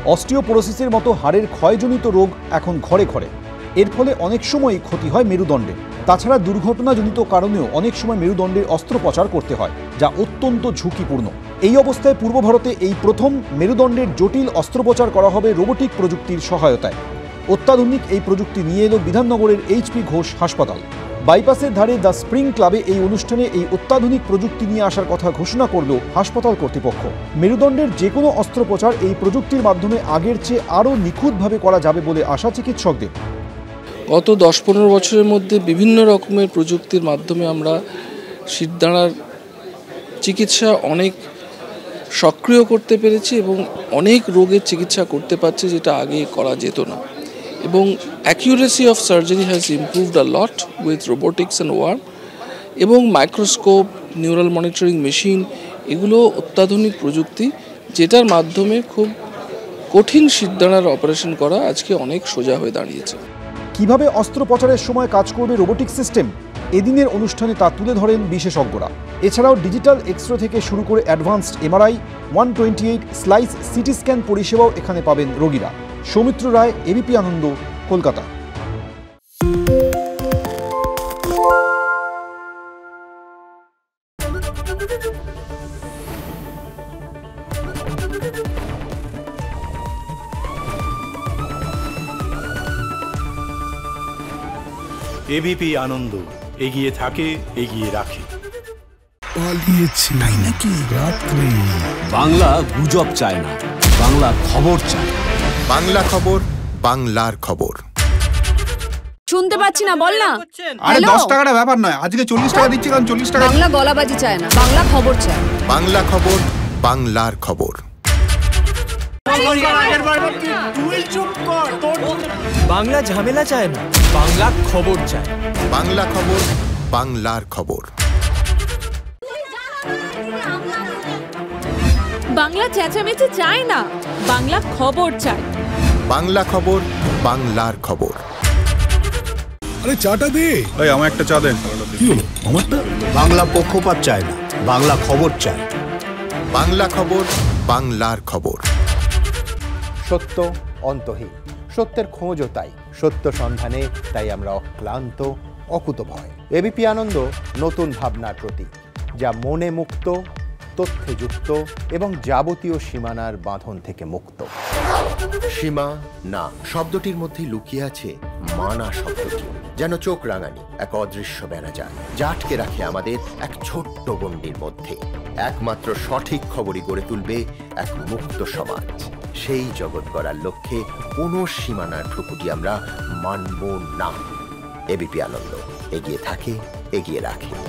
অস্টিওপোরোসিসের মতো হাড়ের ক্ষয়জনিত রোগ এখন ঘরে ঘরে। এর ফলে অনেক সময়ই ক্ষতি হয় মেরুদণ্ডে। তাছাড়া দুর্ঘটনাজনিত কারণেও অনেক সময় মেরুদণ্ডের অস্ত্রোপচার করতে হয়, যা অত্যন্ত ঝুঁকিপূর্ণ। এই অবস্থায় পূর্ব ভারতে এই প্রথম মেরুদণ্ডের জটিল অস্ত্রোপচার করা হবে রোবোটিক প্রযুক্তির সহায়তায়। অত্যাধুনিক এই প্রযুক্তি নিয়ে এলো বিধাননগরের এইচপি ঘোষ হাসপাতাল। বাইপাসের ধারে দ্য স্প্রিং ক্লাবে এই অনুষ্ঠানে এই অত্যাধুনিক প্রযুক্তি নিয়ে আসার কথা ঘোষণা করল হাসপাতাল কর্তৃপক্ষ। মেরুদণ্ডের যে কোনো অস্ত্রোপচার এই প্রযুক্তির মাধ্যমে আগের চেয়ে আরও নিখুঁতভাবে করা যাবে বলে আশা চিকিৎসকদের। গত 10-15 বছরের মধ্যে বিভিন্ন রকমের প্রযুক্তির মাধ্যমে আমরা শিরদাঁড়ার চিকিৎসা অনেক সক্রিয় করতে পেরেছি এবং অনেক রোগের চিকিৎসা করতে পারছি যেটা আগে করা যেত না। এবং accuracy of surgery has improved a lot with robotics and O arm এবং মাইক্রোস্কোপ, নিউরাল মনিটরিং মেশিন, এগুলো অত্যাধুনিক প্রযুক্তি যেটার মাধ্যমে খুব কঠিন শিরদাঁড়ার অপারেশন করা আজকে অনেক সোজা হয়ে দাঁড়িয়েছে। কিভাবে অস্ত্রোপচারের সময় কাজ করবে রোবোটিক সিস্টেম, এদিনের অনুষ্ঠানে তা তুলে ধরেন বিশেষজ্ঞরা। এছাড়াও ডিজিটাল এক্সরে থেকে শুরু করে advanced MRI, 128 slice CT scan পরিষেবাও এখানে পাবেন রোগীরা। সৌমিত্র রায়, এবিপি আনন্দ, কলকাতা। এবিপি আনন্দ, এগিয়ে থাকে, এগিয়ে রাখে। পালিয়েছে নাকি রাত্রে? বাংলা গুজব চায় না, বাংলা খবর চায়। বাংলা খবর, বাংলার খবর। শুনতে পাচ্ছি না, বল না। আরে 10 টাকাটা ব্যাপার নয়, আজকে 40 টাকা দিচ্ছি, কারণ 40 টাকা। বাংলা গলাবাজি চায় না, বাংলা খবর চায়। বাংলা খবর, বাংলার খবর। বাংলা ঝামেলা চায় না, বাংলা খবর চায়। বাংলা খবর, বাংলার খবর। বাংলা চেঁচামেচি চায় না, বাংলা খবর চায়। বাংলা খবর, বাংলার খবর। আরে চাটা দে। এই আমার একটা চা দেন। কি হলো আমারটা? বাংলা পক্ষপাত চায় না, বাংলা খবর চায়। বাংলা খবর, বাংলার খবর। সত্য অন্তহীন, সত্যের খোঁজও তাই, সত্য সন্ধানে তাই আমরা অক্লান্ত, অকুতভয়। এবিপি আনন্দ নতুন ভাবনার প্রতীক, যা মনে মুক্ত, তথ্যে যুক্ত এবং যাবতীয় সীমানার বাঁধন থেকে মুক্ত। সীমা না শব্দটির মধ্যেই লুকিয়ে আছে মানা শব্দটি, যেন চোখ রাঙানি এক অদৃশ্য বেড়াজাল, যা আটকে রাখে আমাদের এক ছোট্ট গণ্ডির মধ্যে। একমাত্র সঠিক খবরই গড়ে তুলবে এক মুক্ত সমাজ। সেই জগৎ গড়ার লক্ষ্যে কোনো সীমানার ঠুকুটি আমরা মানব না। এবিপি আনন্দ, এগিয়ে থাকে, এগিয়ে রাখে।